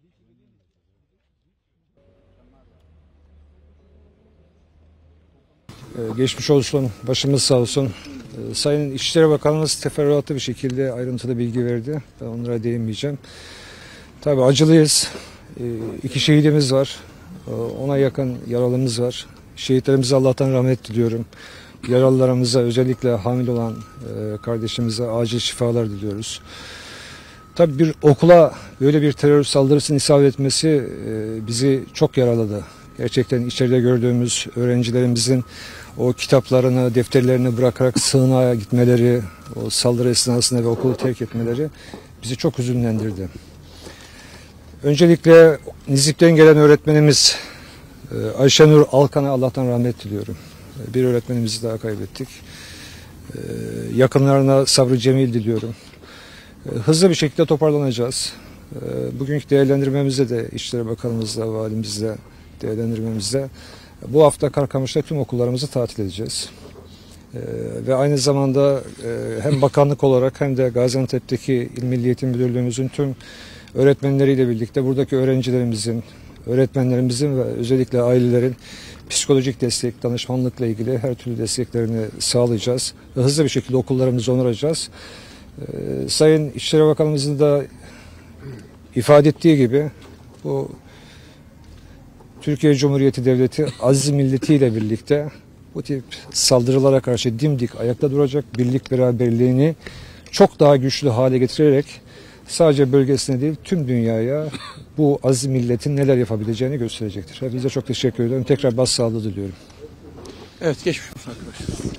Geçmiş olsun, başımız sağ olsun. Sayın İçişleri Bakanımız teferruatlı bir şekilde ayrıntılı bilgi verdi. Ben onlara değinmeyeceğim. Tabii acılıyız. 2 şehidimiz var. Ona yakın yaralımız var. Şehitlerimize Allah'tan rahmet diliyorum. Yaralılarımıza, özellikle hamile olan kardeşimize acil şifalar diliyoruz. Tabii bir okula böyle bir terör saldırısının isabet etmesi bizi çok yaraladı. Gerçekten içeride gördüğümüz öğrencilerimizin o kitaplarını, defterlerini bırakarak sığınağa gitmeleri, o saldırı esnasında ve okulu terk etmeleri bizi çok hüzünlendirdi. Öncelikle Nizip'ten gelen öğretmenimiz Ayşenur Alkan'a Allah'tan rahmet diliyorum. Bir öğretmenimizi daha kaybettik. Yakınlarına sabrı cemil diliyorum. Hızlı bir şekilde toparlanacağız. Bugünkü değerlendirmemizde de İçişleri Bakanımızla, Valimizle değerlendirmemizde bu hafta Karkamış'ta tüm okullarımızı tatil edeceğiz. Ve aynı zamanda hem bakanlık olarak hem de Gaziantep'teki İl Milli Eğitim Müdürlüğümüzün tüm öğretmenleriyle birlikte buradaki öğrencilerimizin, öğretmenlerimizin ve özellikle ailelerin psikolojik destek, danışmanlıkla ilgili her türlü desteklerini sağlayacağız. Ve hızlı bir şekilde okullarımızı onaracağız. Sayın İçişleri Bakanımızın da ifade ettiği gibi bu Türkiye Cumhuriyeti Devleti aziz milletiyle birlikte bu tip saldırılara karşı dimdik ayakta duracak, birlik beraberliğini çok daha güçlü hale getirerek sadece bölgesine değil tüm dünyaya bu aziz milletin neler yapabileceğini gösterecektir. Hepinize çok teşekkür ederim. Tekrar başsağlığı diliyorum. Evet, geçmiş olsun arkadaşlar.